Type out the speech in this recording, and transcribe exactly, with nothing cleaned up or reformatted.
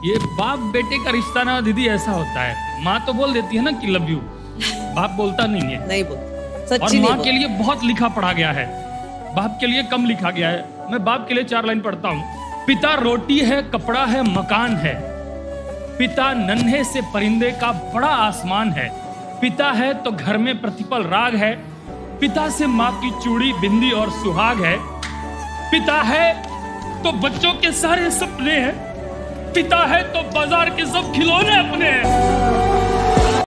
ये बाप बेटे का रिश्ता ना दीदी ऐसा होता है, माँ तो बोल देती है ना कि लव यू, बाप बोलता नहीं है। नहीं बोल, और सच्ची माँ के लिए बहुत लिखा पढ़ा गया है, बाप के लिए कम लिखा गया है। मैं बाप के लिए चार लाइन पढ़ता हूँ। पिता रोटी है, कपड़ा है, मकान है। पिता नन्हे से परिंदे का बड़ा आसमान है। पिता है तो घर में प्रतिपल राग है। पिता से माँ की चूड़ी, बिंदी और सुहाग है। पिता है तो बच्चों के सारे सपने हैं। पिता है तो बाजार के सब खिलौने अपने हैं।